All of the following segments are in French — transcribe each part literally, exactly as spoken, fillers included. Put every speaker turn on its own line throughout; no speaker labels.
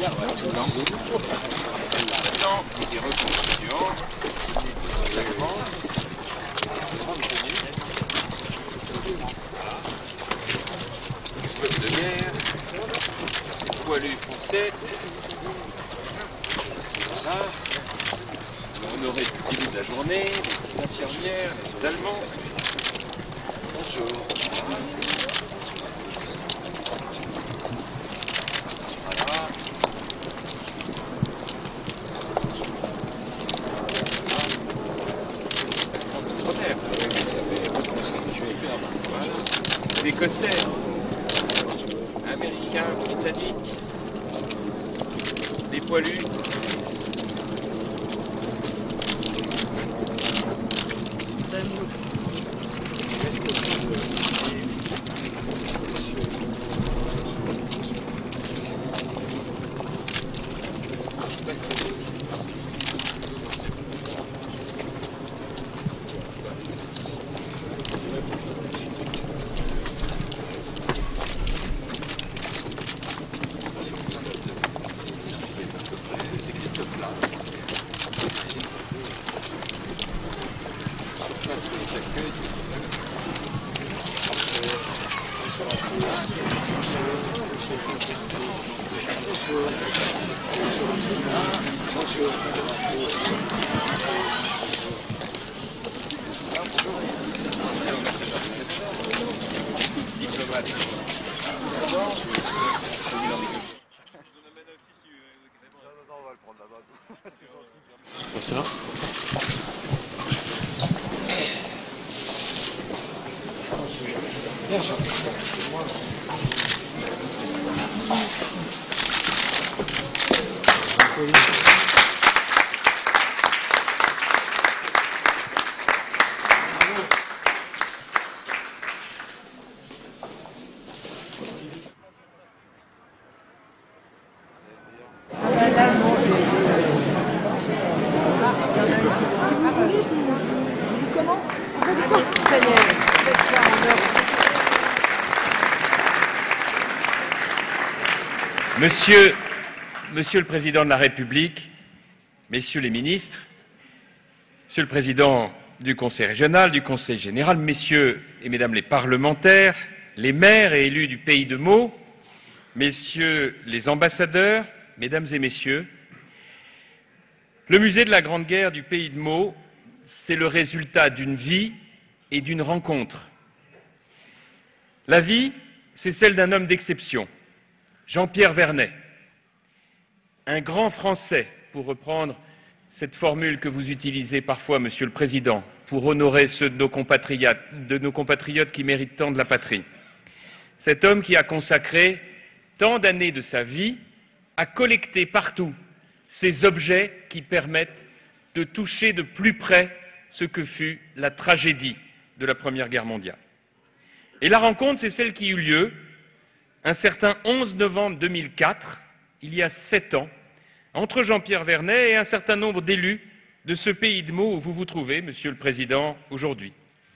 des reconstituants. Club de guerre, poilu français, ça. On aurait pu finir la journée, les infirmières, les Allemands. Bonjour. Voilà. La France d'outre-mer, vous savez, voilà. L'Écossais, Américains, Britanniques, les poilus.
Ça va ?
Monsieur, Monsieur le Président de la République, Messieurs les ministres, Monsieur le Président du Conseil régional, du Conseil général, Messieurs et Mesdames les parlementaires, les maires et élus du Pays de Meaux, Messieurs les ambassadeurs, Mesdames et Messieurs, le musée de la Grande Guerre du Pays de Meaux, c'est le résultat d'une vie et d'une rencontre. La vie, c'est celle d'un homme d'exception, Jean-Pierre Vernet, un grand Français, pour reprendre cette formule que vous utilisez parfois, Monsieur le Président, pour honorer ceux de nos compatriotes, de nos compatriotes qui méritent tant de la patrie. Cet homme qui a consacré tant d'années de sa vie à collecter partout ces objets qui permettent de toucher de plus près ce que fut la tragédie de la Première Guerre mondiale. Et la rencontre, c'est celle qui eut lieu un certain onze novembre deux mille quatre, il y a sept ans, entre Jean-Pierre Vernet et un certain nombre d'élus de ce Pays de Meaux où vous vous trouvez, Monsieur le Président, aujourd'hui.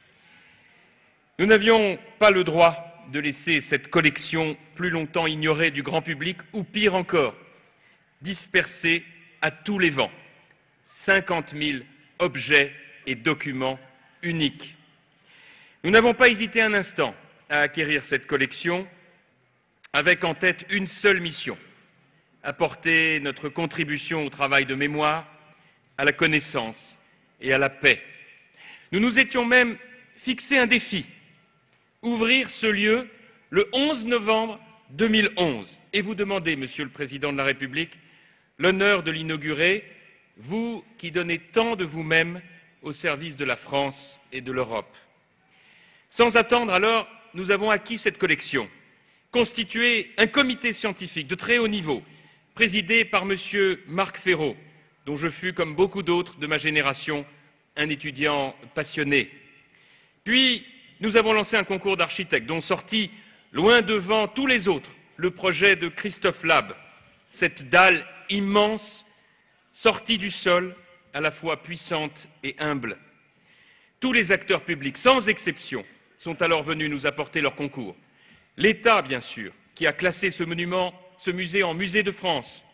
Nous n'avions pas le droit de laisser cette collection plus longtemps ignorée du grand public, ou pire encore, dispersée à tous les vents. cinquante mille objets et documents uniques. Nous n'avons pas hésité un instant à acquérir cette collection avec en tête une seule mission, apporter notre contribution au travail de mémoire, à la connaissance et à la paix. Nous nous étions même fixé un défi, ouvrir ce lieu le onze novembre deux mille onze, et vous demandez, Monsieur le Président de la République, l'honneur de l'inaugurer, vous qui donnez tant de vous-même au service de la France et de l'Europe. Sans attendre alors, nous avons acquis cette collection, constitué un comité scientifique de très haut niveau, présidé par Monsieur Marc Ferraud, dont je fus, comme beaucoup d'autres de ma génération, un étudiant passionné. Puis, nous avons lancé un concours d'architectes, dont sortit, loin devant tous les autres, le projet de Christophe Lab, cette dalle immense, sortie du sol, à la fois puissante et humble. Tous les acteurs publics, sans exception, sont alors venus nous apporter leur concours. L'État, bien sûr, qui a classé ce monument, ce musée en musée de France,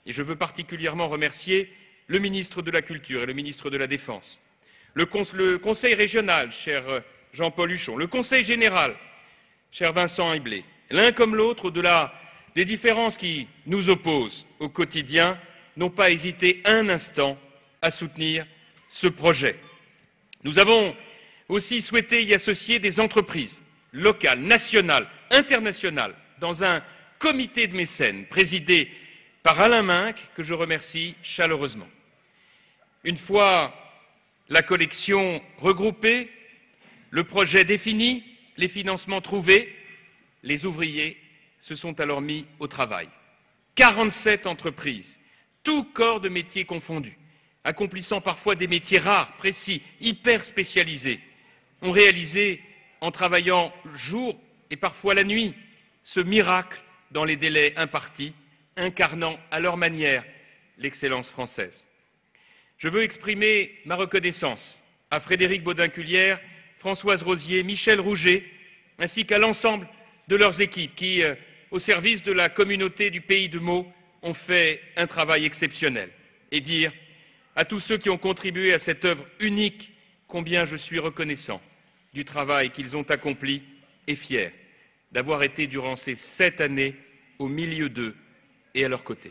Et je veux particulièrement remercier le ministre de la Culture et le ministre de la Défense, le, con le Conseil régional, cher Jean-Paul Huchon, le Conseil général, cher Vincent Hiblet, l'un comme l'autre, au-delà des différences qui nous opposent au quotidien, n'ont pas hésité un instant à soutenir ce projet. Nous avons aussi souhaité y associer des entreprises locales, nationales, internationales, dans un comité de mécènes présidé par Alain Minck, que je remercie chaleureusement. Une fois la collection regroupée, le projet défini, les financements trouvés, les ouvriers se sont alors mis au travail. quarante-sept entreprises, tous corps de métiers confondus, accomplissant parfois des métiers rares, précis, hyper spécialisés, ont réalisé, en travaillant jour et parfois la nuit, ce miracle dans les délais impartis, incarnant à leur manière l'excellence française. Je veux exprimer ma reconnaissance à Frédéric Baudin-Culière, Françoise Rosier, Michel Rouget, ainsi qu'à l'ensemble de leurs équipes qui, euh, au service de la communauté du Pays de Meaux, ont fait un travail exceptionnel. Et dire à tous ceux qui ont contribué à cette œuvre unique combien je suis reconnaissant du travail qu'ils ont accompli et fier d'avoir été durant ces sept années au milieu d'eux et à leur côté.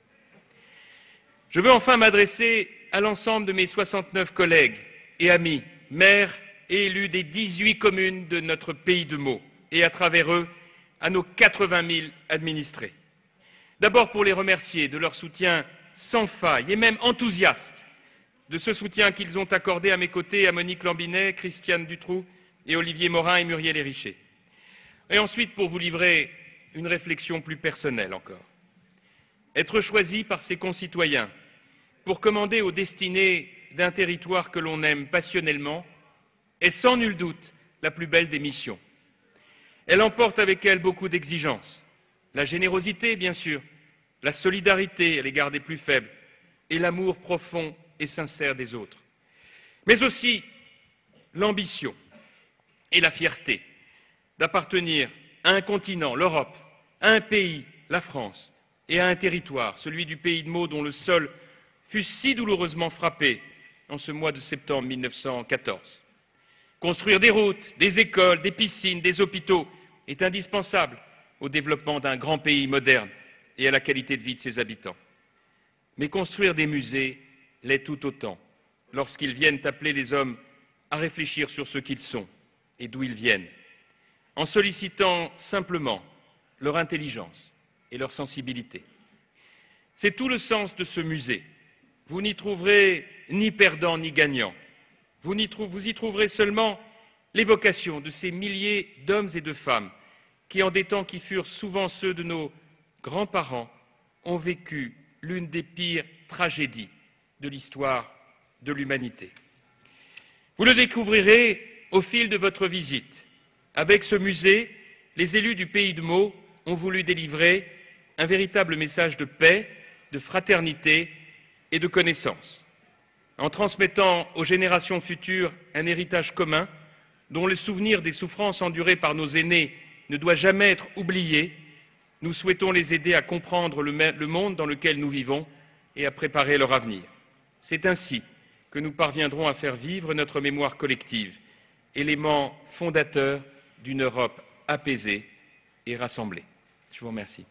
Je veux enfin m'adresser à l'ensemble de mes soixante-neuf collègues et amis, maires et élus des dix-huit communes de notre Pays de Meaux, et à travers eux, à nos quatre-vingt mille administrés. D'abord pour les remercier de leur soutien sans faille et même enthousiaste, de ce soutien qu'ils ont accordé à mes côtés à Monique Lambinet, Christiane Dutroux et Olivier Morin et Muriel Hérichet. Et ensuite pour vous livrer une réflexion plus personnelle encore. Être choisi par ses concitoyens pour commander aux destinées d'un territoire que l'on aime passionnellement est sans nul doute la plus belle des missions. Elle emporte avec elle beaucoup d'exigences, la générosité bien sûr, la solidarité à l'égard des plus faibles et l'amour profond et sincère des autres, mais aussi l'ambition et la fierté d'appartenir à un continent, l'Europe, à un pays, la France, et à un territoire, celui du Pays de Meaux, dont le sol fut si douloureusement frappé en ce mois de septembre mille neuf cent quatorze. Construire des routes, des écoles, des piscines, des hôpitaux est indispensable au développement d'un grand pays moderne et à la qualité de vie de ses habitants. Mais construire des musées l'est tout autant, lorsqu'ils viennent appeler les hommes à réfléchir sur ce qu'ils sont et d'où ils viennent, en sollicitant simplement leur intelligence et leur sensibilité. C'est tout le sens de ce musée. Vous n'y trouverez ni perdants ni gagnants. Vous y, trou vous y trouverez seulement l'évocation de ces milliers d'hommes et de femmes qui, en des temps qui furent souvent ceux de nos grands-parents, ont vécu l'une des pires tragédies de l'histoire de l'humanité. Vous le découvrirez au fil de votre visite. Avec ce musée, les élus du Pays de Meaux ont voulu délivrer un véritable message de paix, de fraternité et de connaissance, en transmettant aux générations futures un héritage commun dont le souvenir des souffrances endurées par nos aînés ne doit jamais être oublié. Nous souhaitons les aider à comprendre le, le monde dans lequel nous vivons et à préparer leur avenir. C'est ainsi que nous parviendrons à faire vivre notre mémoire collective, élément fondateur d'une Europe apaisée et rassemblée. Je vous remercie.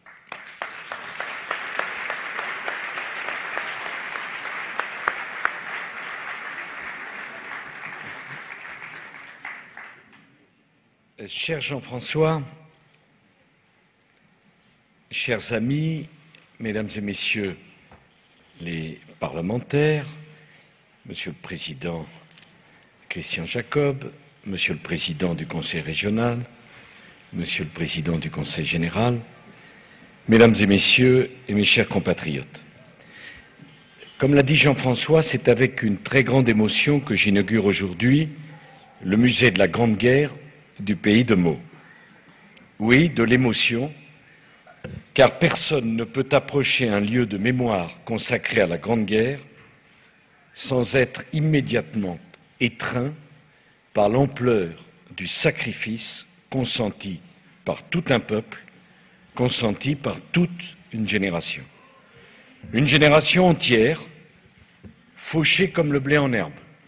Cher Jean-François, chers amis, mesdames et messieurs les parlementaires, Monsieur le Président Christian Jacob, Monsieur le Président du Conseil régional, Monsieur le Président du Conseil général, Mesdames et Messieurs et mes chers compatriotes. Comme l'a dit Jean-François, c'est avec une très grande émotion que j'inaugure aujourd'hui le musée de la Grande Guerre du Pays de Meaux. Oui, de l'émotion, car personne ne peut approcher un lieu de mémoire consacré à la Grande Guerre sans être immédiatement étreint par l'ampleur du sacrifice consenti par tout un peuple, consenti par toute une génération. Une génération entière, fauchée comme le blé en herbe.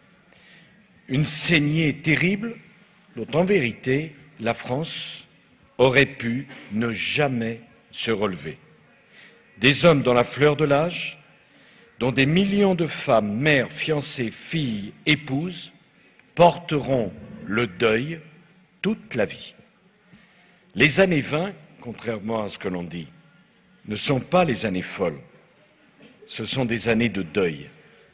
Une saignée terrible dont, en vérité, la France aurait pu ne jamais se relever. Des hommes dans la fleur de l'âge, dont des millions de femmes, mères, fiancées, filles, épouses, porteront le deuil toute la vie. Les années vingt, contrairement à ce que l'on dit, ne sont pas les années folles. Ce sont des années de deuil,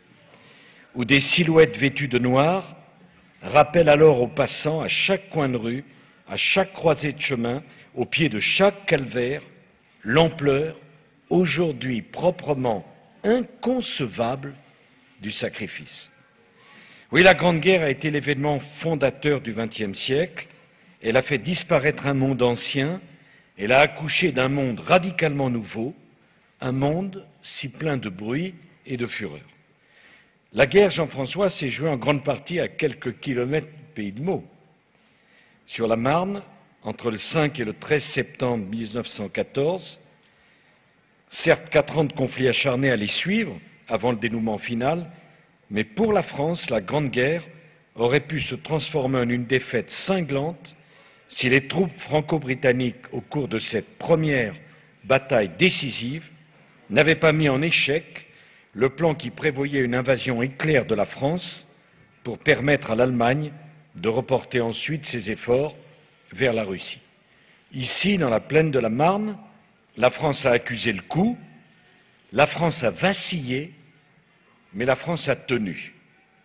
où des silhouettes vêtues de noir rappellent alors aux passants, à chaque coin de rue, à chaque croisée de chemin, au pied de chaque calvaire, l'ampleur, aujourd'hui proprement inconcevable, du sacrifice. Oui, la Grande Guerre a été l'événement fondateur du vingtième siècle. Elle a fait disparaître un monde ancien, elle a accouché d'un monde radicalement nouveau, un monde si plein de bruit et de fureur. La guerre, Jean-François, s'est jouée en grande partie à quelques kilomètres du Pays de Meaux. Sur la Marne, entre le cinq et le treize septembre mille neuf cent quatorze, certes, quatre ans de conflits acharnés allaient suivre avant le dénouement final, mais pour la France, la Grande Guerre aurait pu se transformer en une défaite cinglante si les troupes franco-britanniques, au cours de cette première bataille décisive, n'avaient pas mis en échec le plan qui prévoyait une invasion éclair de la France pour permettre à l'Allemagne de reporter ensuite ses efforts vers la Russie. Ici, dans la plaine de la Marne, la France a accusé le coup, la France a vacillé, mais la France a tenu.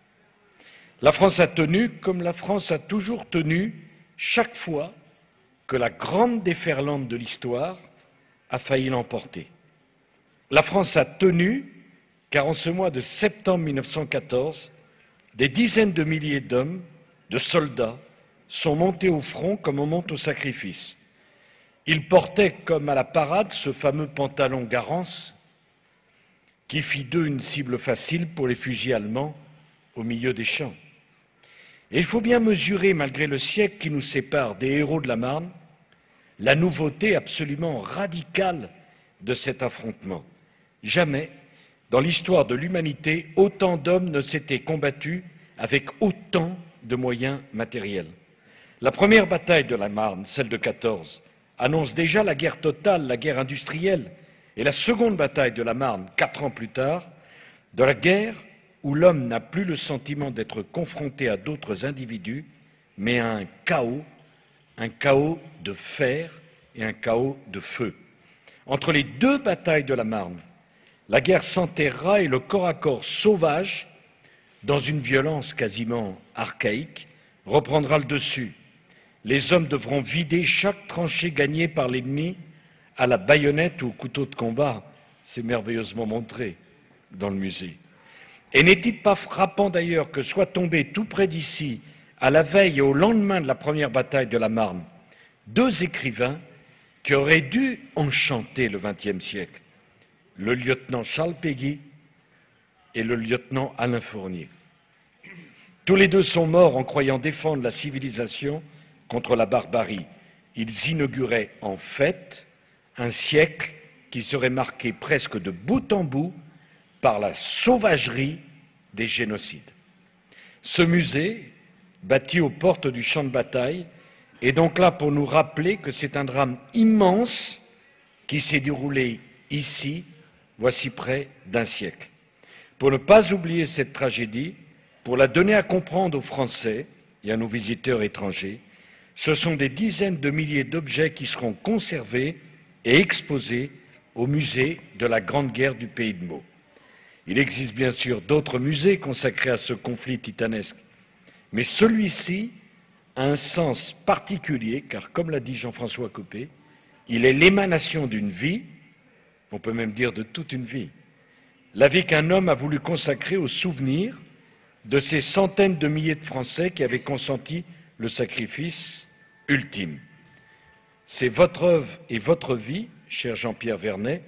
La France a tenu comme la France a toujours tenu chaque fois que la grande déferlante de l'histoire a failli l'emporter. La France a tenu car en ce mois de septembre mille neuf cent quatorze, des dizaines de milliers d'hommes, de soldats, sont montés au front comme on monte au sacrifice. Ils portaient comme à la parade ce fameux pantalon Garance qui fit d'eux une cible facile pour les fusils allemands au milieu des champs. Et il faut bien mesurer, malgré le siècle qui nous sépare des héros de la Marne, la nouveauté absolument radicale de cet affrontement. Jamais, dans l'histoire de l'humanité, autant d'hommes ne s'étaient combattus avec autant de moyens matériels. La première bataille de la Marne, celle de quatorze, annonce déjà la guerre totale, la guerre industrielle, et la seconde bataille de la Marne, quatre ans plus tard, de la guerre où l'homme n'a plus le sentiment d'être confronté à d'autres individus, mais à un chaos, un chaos de fer et un chaos de feu. Entre les deux batailles de la Marne, la guerre s'enterrera et le corps à corps sauvage, dans une violence quasiment archaïque, reprendra le dessus. Les hommes devront vider chaque tranchée gagnée par l'ennemi à la baïonnette ou au couteau de combat. C'est merveilleusement montré dans le musée. Et n'est-il pas frappant d'ailleurs que soit tombé tout près d'ici, à la veille et au lendemain de la première bataille de la Marne, deux écrivains qui auraient dû enchanter le vingtième siècle, le lieutenant Charles Péguy et le lieutenant Alain Fournier. Tous les deux sont morts en croyant défendre la civilisation contre la barbarie. Ils inauguraient en fait un siècle qui serait marqué presque de bout en bout par la sauvagerie des génocides. Ce musée, bâti aux portes du champ de bataille, est donc là pour nous rappeler que c'est un drame immense qui s'est déroulé ici, voici près d'un siècle. Pour ne pas oublier cette tragédie, pour la donner à comprendre aux Français et à nos visiteurs étrangers, ce sont des dizaines de milliers d'objets qui seront conservés et exposés au musée de la Grande Guerre du Pays de Meaux. Il existe bien sûr d'autres musées consacrés à ce conflit titanesque, mais celui-ci a un sens particulier, car comme l'a dit Jean-François Copé, il est l'émanation d'une vie, on peut même dire de toute une vie, la vie qu'un homme a voulu consacrer au souvenir de ces centaines de milliers de Français qui avaient consenti le sacrifice ultime. C'est votre œuvre et votre vie, cher Jean-Pierre Vernet,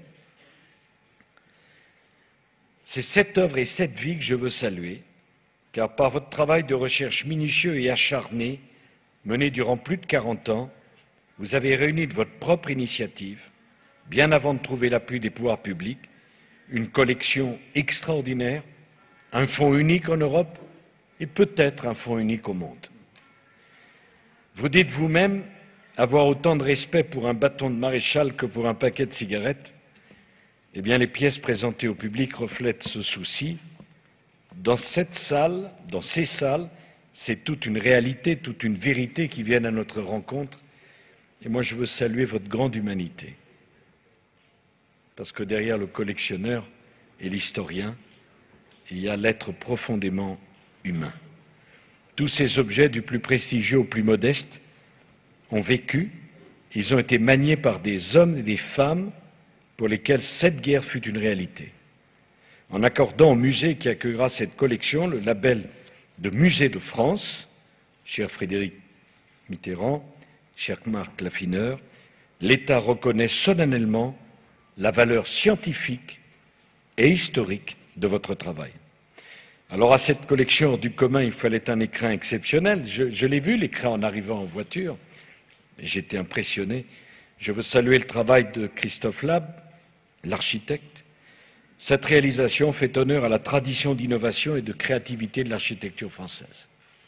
c'est cette œuvre et cette vie que je veux saluer, car par votre travail de recherche minutieux et acharné, mené durant plus de quarante ans, vous avez réuni de votre propre initiative, bien avant de trouver l'appui des pouvoirs publics, une collection extraordinaire, un fonds unique en Europe et peut-être un fonds unique au monde. Vous dites vous-même avoir autant de respect pour un bâton de maréchal que pour un paquet de cigarettes. Eh bien, les pièces présentées au public reflètent ce souci. Dans cette salle, dans ces salles, c'est toute une réalité, toute une vérité qui viennent à notre rencontre. Et moi, je veux saluer votre grande humanité. Parce que derrière le collectionneur et l'historien, il y a l'être profondément humain. Tous ces objets, du plus prestigieux au plus modeste, ont vécu, ils ont été maniés par des hommes et des femmes pour lesquels cette guerre fut une réalité. En accordant au musée qui accueillera cette collection le label de Musée de France, cher Frédéric Mitterrand, cher Marc Laffineur, l'État reconnaît solennellement la valeur scientifique et historique de votre travail. Alors à cette collection hors du commun, il fallait un écrin exceptionnel. Je, je l'ai vu, l'écrin, en arrivant en voiture, et j'étais impressionné. Je veux saluer le travail de Christophe Lab, l'architecte. Cette réalisation fait honneur à la tradition d'innovation et de créativité de l'architecture française.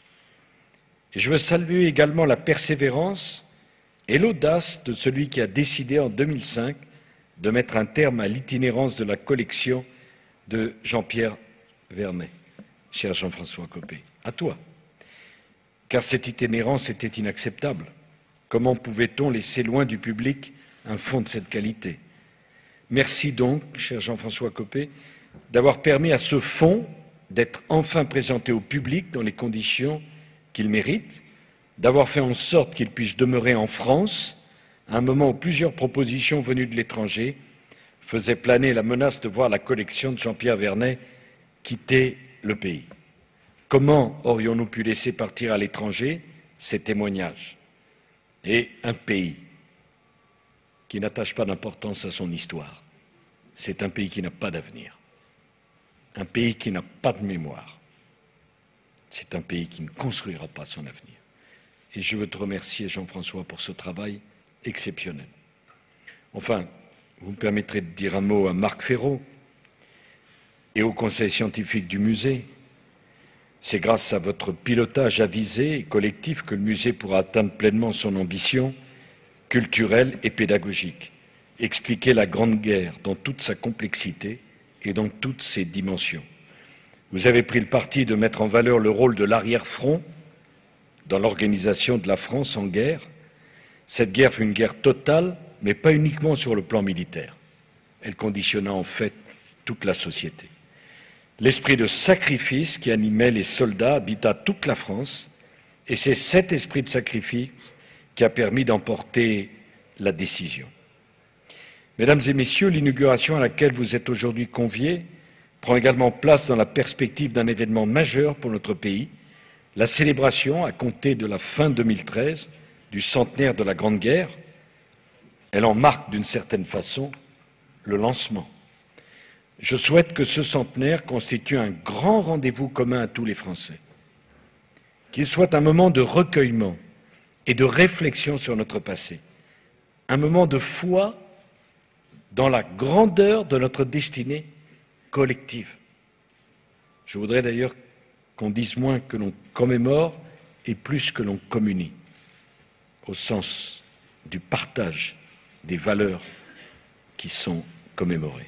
Et je veux saluer également la persévérance et l'audace de celui qui a décidé en deux mille cinq de mettre un terme à l'itinérance de la collection de Jean-Pierre Vernet. Cher Jean-François Copé, à toi. Car cette itinérance était inacceptable. Comment pouvait-on laisser loin du public un fonds de cette qualité? Merci donc, cher Jean-François Copé, d'avoir permis à ce fonds d'être enfin présenté au public dans les conditions qu'il mérite, d'avoir fait en sorte qu'il puisse demeurer en France, à un moment où plusieurs propositions venues de l'étranger faisaient planer la menace de voir la collection de Jean-Pierre Vernet quitter le pays. Comment aurions-nous pu laisser partir à l'étranger ces témoignages? Et un pays qui n'attache pas d'importance à son histoire, c'est un pays qui n'a pas d'avenir, un pays qui n'a pas de mémoire, c'est un pays qui ne construira pas son avenir. Et je veux te remercier, Jean-François, pour ce travail exceptionnel. Enfin, vous me permettrez de dire un mot à Marc Ferraud et au conseil scientifique du musée. C'est grâce à votre pilotage avisé et collectif que le musée pourra atteindre pleinement son ambition culturelle et pédagogique, expliquer la Grande Guerre dans toute sa complexité et dans toutes ses dimensions. Vous avez pris le parti de mettre en valeur le rôle de l'arrière-front dans l'organisation de la France en guerre. Cette guerre fut une guerre totale, mais pas uniquement sur le plan militaire. Elle conditionna en fait toute la société. L'esprit de sacrifice qui animait les soldats habita toute la France, et c'est cet esprit de sacrifice qui a permis d'emporter la décision. Mesdames et messieurs, l'inauguration à laquelle vous êtes aujourd'hui conviés prend également place dans la perspective d'un événement majeur pour notre pays, la célébration, à compter de la fin deux mille treize, du centenaire de la Grande Guerre. Elle en marque d'une certaine façon le lancement. Je souhaite que ce centenaire constitue un grand rendez-vous commun à tous les Français, qu'il soit un moment de recueillement et de réflexion sur notre passé, un moment de foi dans la grandeur de notre destinée collective. Je voudrais d'ailleurs qu'on dise moins que l'on commémore et plus que l'on communie, au sens du partage des valeurs qui sont commémorées.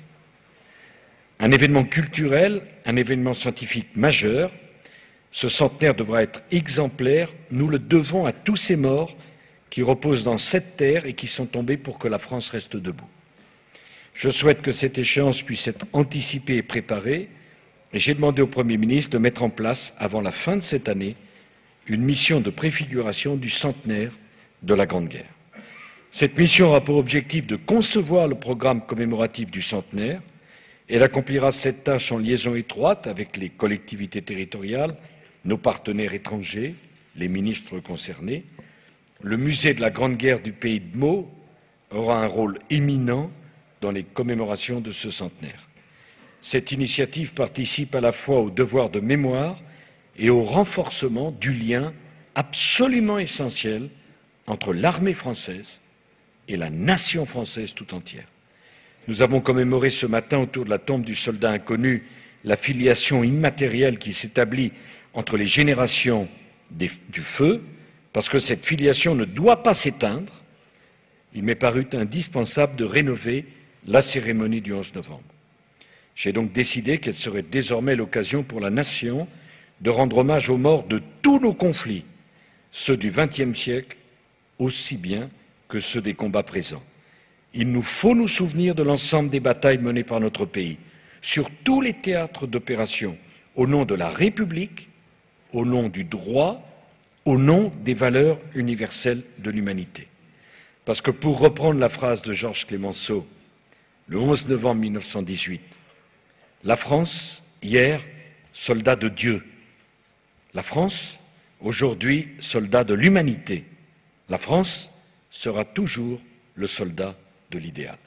Un événement culturel, un événement scientifique majeur, ce centenaire devra être exemplaire, nous le devons à tous ces morts qui reposent dans cette terre et qui sont tombés pour que la France reste debout. Je souhaite que cette échéance puisse être anticipée et préparée, et j'ai demandé au Premier ministre de mettre en place, avant la fin de cette année, une mission de préfiguration du centenaire de la Grande Guerre. Cette mission aura pour objectif de concevoir le programme commémoratif du centenaire. Elle accomplira cette tâche en liaison étroite avec les collectivités territoriales, nos partenaires étrangers, les ministres concernés. Le musée de la Grande Guerre du Pays de Meaux aura un rôle éminent dans les commémorations de ce centenaire. Cette initiative participe à la fois au devoir de mémoire et au renforcement du lien absolument essentiel entre l'armée française et la nation française tout entière. Nous avons commémoré ce matin, autour de la tombe du soldat inconnu, la filiation immatérielle qui s'établit entre les générations des, du feu, parce que cette filiation ne doit pas s'éteindre. Il m'est paru indispensable de rénover la cérémonie du onze novembre. J'ai donc décidé qu'elle serait désormais l'occasion pour la nation de rendre hommage aux morts de tous nos conflits, ceux du vingtième siècle aussi bien que ceux des combats présents. Il nous faut nous souvenir de l'ensemble des batailles menées par notre pays, sur tous les théâtres d'opération, au nom de la République, au nom du droit, au nom des valeurs universelles de l'humanité. Parce que, pour reprendre la phrase de Georges Clemenceau, le onze novembre mille neuf cent dix-huit, la France, hier, soldat de Dieu. La France, aujourd'hui, soldat de l'humanité. La France sera toujours le soldat de l'idéal.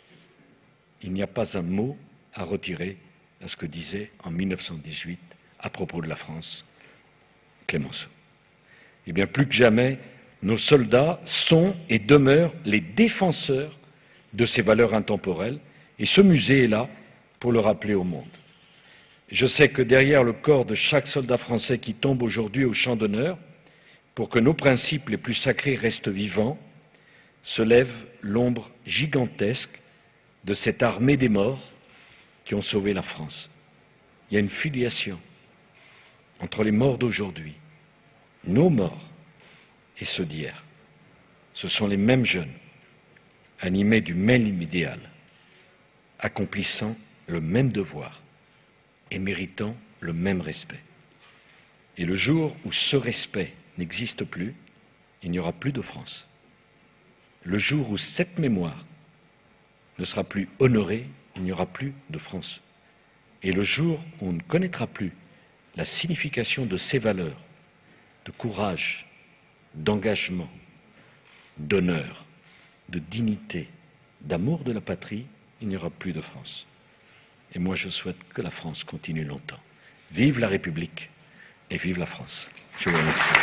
Il n'y a pas un mot à retirer à ce que disait en mille neuf cent dix-huit, à propos de la France, Clemenceau. Et bien plus que jamais, nos soldats sont et demeurent les défenseurs de ces valeurs intemporelles, et ce musée est là pour le rappeler au monde. Je sais que derrière le corps de chaque soldat français qui tombe aujourd'hui au champ d'honneur, pour que nos principes les plus sacrés restent vivants, se lève l'ombre gigantesque de cette armée des morts qui ont sauvé la France. Il y a une filiation entre les morts d'aujourd'hui, nos morts, et ceux d'hier. Ce sont les mêmes jeunes, animés du même idéal, accomplissant le même devoir et méritant le même respect. Et le jour où ce respect n'existe plus, il n'y aura plus de France. Le jour où cette mémoire ne sera plus honorée, il n'y aura plus de France. Et le jour où on ne connaîtra plus la signification de ces valeurs, de courage, d'engagement, d'honneur, de dignité, d'amour de la patrie, il n'y aura plus de France. Et moi, je souhaite que la France continue longtemps. Vive la République et vive la France. Je vous remercie.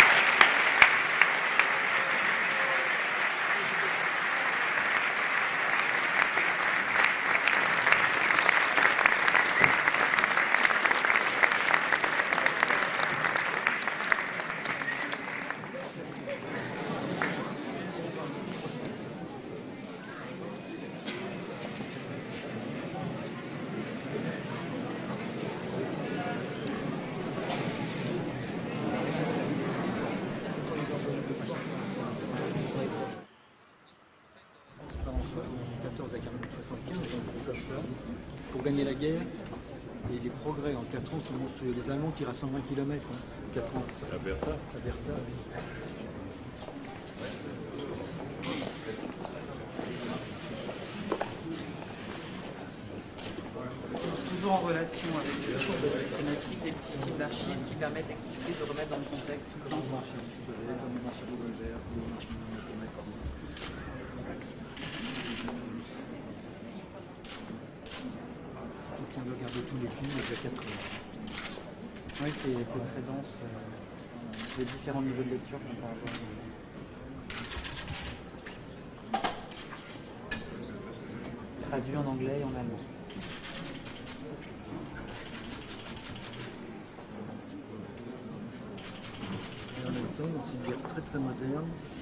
quatorze à soixante-quinze, donc comme ça, pour gagner la guerre. Et les progrès en quatre ans sont monstrueux. Les Allemands tirent à cent vingt kilomètres, hein, quatre ans.
La Bertha.
La Bertha, oui.
Toujours en relation avec les thématiques, des petits films d'archives qui permettent d'expliquer, de remettre dans le contexte.
Comment marche l'histoire, comment marche le Volver, comment marche le mathématique. On peut regarder tous les films avec quatre heures.
Oui, c'est très dense. Euh, les différents niveaux de lecture qu'on peut avoir. Traduit en anglais et en allemand.
Et en même temps, c'est une guerre très très moderne.